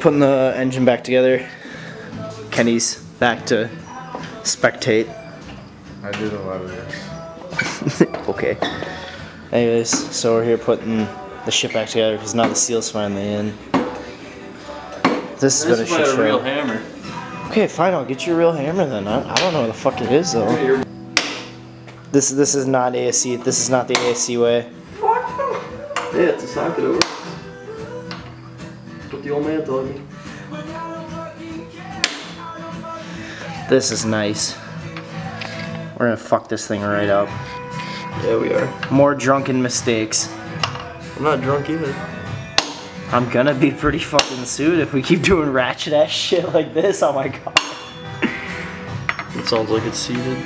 putting the engine back together. Kenny's back to spectate. I did a lot of this. Okay. Anyways, so we're here putting the shit back together because now the seal's finally in. This has been a shit show. Real hammer. Okay, fine. I'll get you a real hammer then. I don't know what the fuck it is though. This is not ASC. This is not the ASC way. Yeah, it's a socket over. What the old man told me. This is nice. We're gonna fuck this thing right up. Yeah, we are. More drunken mistakes. I'm not drunk either. I'm gonna be pretty fucking sued if we keep doing ratchet ass shit like this. Oh my god. It sounds like it's seated.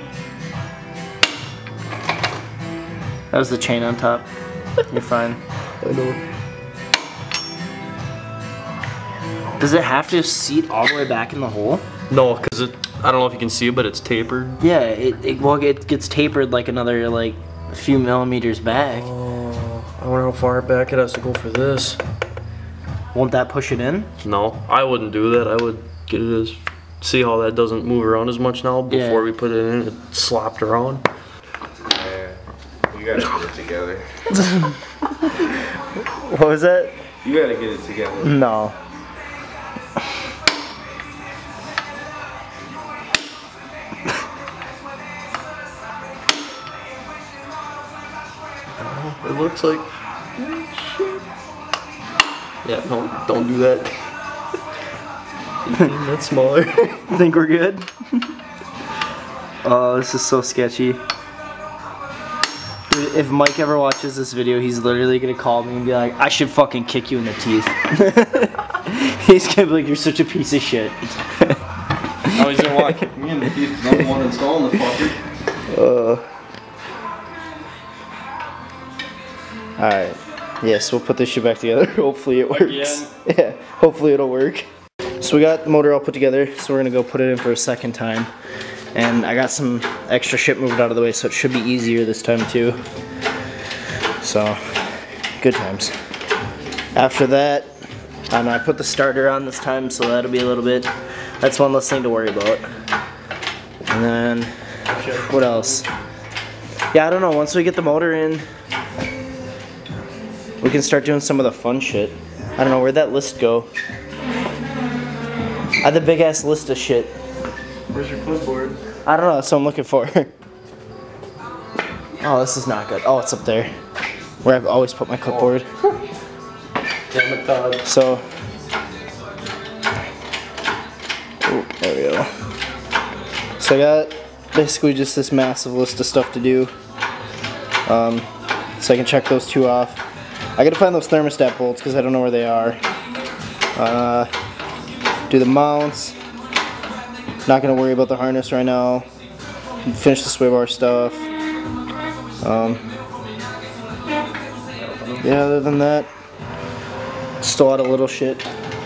That was the chain on top. You're fine. I know. Does it have to seat all the way back in the hole? No, because I don't know if you can see it, but it's tapered. Yeah, it gets tapered like another like a few millimeters back. Oh, I wonder how far back it has to go for this. Won't that push it in? No, I wouldn't do that. I would get it as, see how that doesn't move around as much now. Before we put it in, it slopped around. Yeah, you gotta get it together. What was that? You gotta get it together. No. It looks like. Yeah, no, don't do that. 18, that's smaller. Think we're good? Oh, this is so sketchy. If Mike ever watches this video, he's literally gonna call me and be like, I should fucking kick you in the teeth. He's gonna be like, you're such a piece of shit. Oh, he's gonna want to kick me in the teeth because I'm the one installing the fucker. Alright. Yes, we'll put this shit back together. Hopefully it works. Again? Yeah, hopefully it'll work. So we got the motor all put together, so we're gonna go put it in for a second time. And I got some extra shit moved out of the way, so it should be easier this time too. So, good times. After that, I put the starter on this time, so that'll be a little bit, that's one less thing to worry about. And then, what else? Yeah, I don't know, once we get the motor in, we can start doing some of the fun shit. I don't know, where'd that list go? I had the big ass list of shit. Where's your clipboard? I don't know, that's what I'm looking for. Oh, this is not good. Oh, it's up there. Where I've always put my clipboard. Damn it, Todd. So, oh, there we go. So I got basically just this massive list of stuff to do. So I can check those two off. I gotta find those thermostat bolts because I don't know where they are. Do the mounts. Not gonna worry about the harness right now. Finish the sway bar stuff. Yeah, other than that, still a lot of little shit.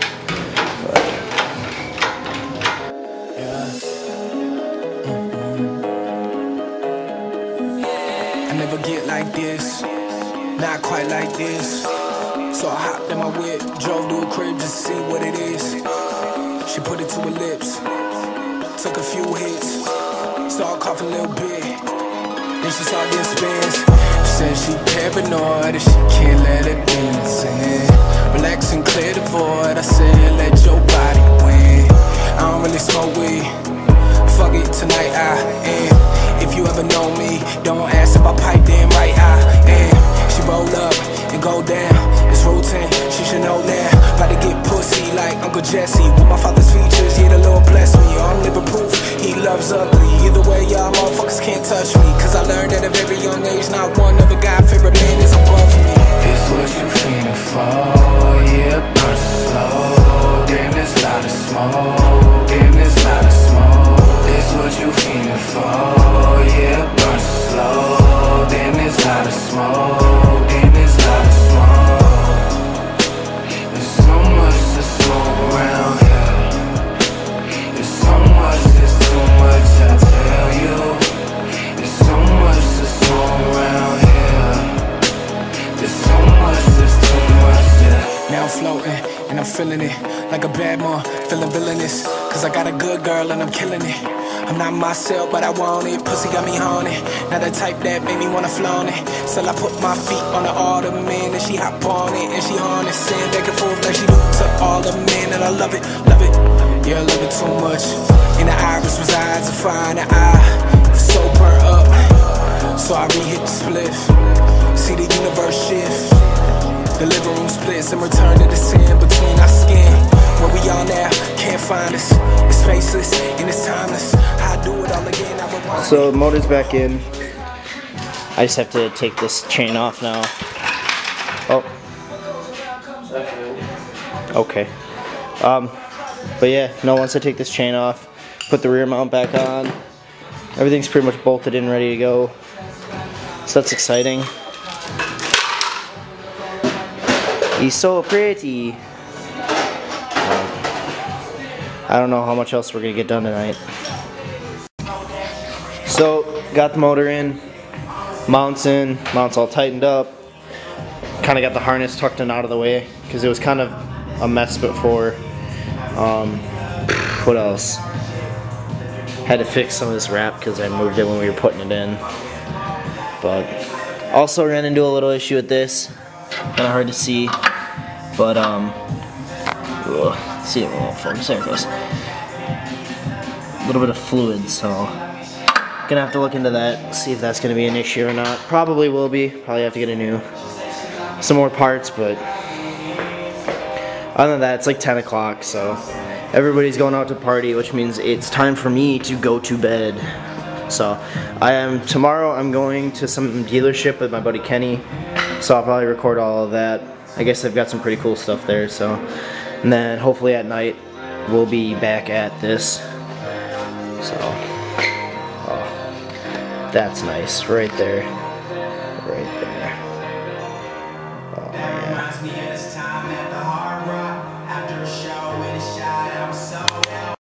I never get like this, not quite like this. So I hopped in my whip, drove to a crib just to see what it is. She put it to her lips, took a few hits, started coughing a little bit. Then she started getting spins. She said she paranoid and she can't let her demons in. Relax and clear the void, I said let your body win. I don't really smoke weed, fuck it, tonight I am. If you ever know me, don't ask if I piped in right, I am. She roll up and go down, it's routine, she should know now. About to get pussy like Uncle Jesse with my father's features, yeah, the Lord bless me. I'm living proof, he loves ugly. Either way, y'all motherfuckers can't touch me. Cause I learned at a very young age, not one other guy favorite man is above me. It's what you feeling for, yeah, burn slow. Damn, there's a lot of smoke, damn, there's a lot of smoke. It's what you feeling for, yeah, burn slow. Damn, there's a lot of smoke, damn, there's a lot of smoke. There's so much to smoke around here. There's so much, there's too much, I tell you. There's so much to smoke around here. There's so much, there's too much, yeah. Now I'm floating, and and I'm feeling it. Like a bad man, feeling villainous. Cause I got a good girl and I'm killing it. I'm not myself, but I want it. Pussy got me haunted. Not the type that made me wanna flaunt it. So I put my feet on the ottoman and she hop on it. And she harnessing back and forth like she to all the men. And I love it, love it. Yeah, I love it too much. In the iris resides a fine eye. So burnt up, so I re-hit the spliff. See the universe shift. The living room splits and return to the sin between our skin. Where we are now, can't find us. It's spaceless and it's timeless. I do it all again, I rewind. So the motor's back in. I just have to take this chain off now. Oh. Okay. But yeah, no, once I take this chain off, put the rear mount back on, everything's pretty much bolted in, ready to go. So that's exciting. He's so pretty. I don't know how much else we're gonna get done tonight. So, got the motor in, mounts all tightened up. Kind of got the harness tucked in out of the way because it was kind of a mess before. What else? Had to fix some of this wrap because I moved it when we were putting it in. But also ran into a little issue with this. Kind of hard to see, but see it won't focus. There it goes. A little bit of fluid, so gonna have to look into that, see if that's gonna be an issue or not. Probably will be. Probably have to get some more parts, but other than that, it's like 10 o'clock, so everybody's going out to party, which means it's time for me to go to bed. So tomorrow I'm going to some dealership with my buddy Kenny, so I'll probably record all of that. I guess they've got some pretty cool stuff there, so. And then hopefully at night we'll be back at this. So, oh, that's nice, right there. Right there. Oh, yeah.